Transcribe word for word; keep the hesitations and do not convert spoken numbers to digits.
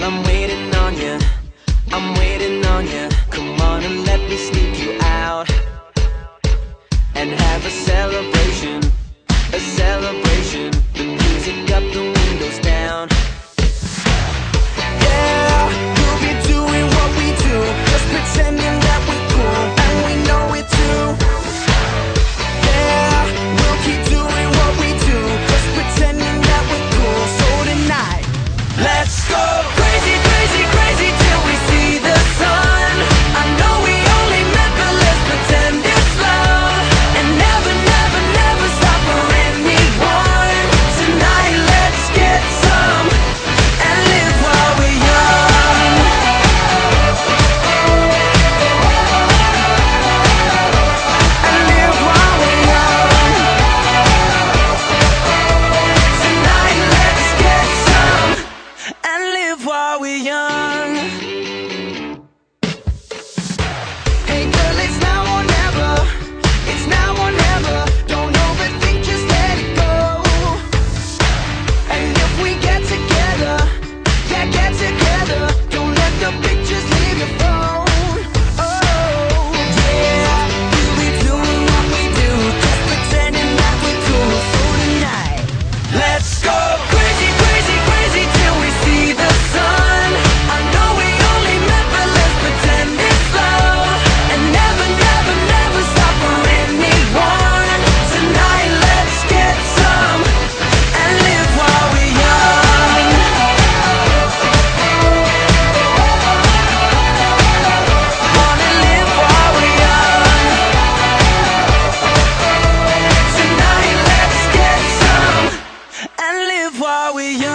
Girl, I'm waiting on you, I'm waiting on you. Come on and let me sneak you out and have a celebration, a celebration. The music up, the windows down. Yeah, we'll be doing what we do, just pretending that we're cool, and we know it too. Yeah, we'll keep doing what we do, just pretending that we're cool. So tonight, let's go crazy, crazy, crazy till we see the sun. I know we only met, but let's pretend it's love, and never, never, never stop for anyone. Tonight, let's get some and live while we're young. And live while we're young. Tonight, let's get some and live while we're young. Hey girl, it's now or never. It's now or never. Don't overthink, just let it go. And if we get together, yeah, get together. Don't let the pictures leave your phone. Oh, yeah, we'll be doing what we do, just pretending that we're cool. So tonight, let's go crazy, crazy, crazy till we see the sun. I know we only met, but let's pretend it's love, and never, never, never stop for anyone. Tonight, let's get some and live while we're young. Wanna live while we're young. Tonight, let's get some and live while we're young.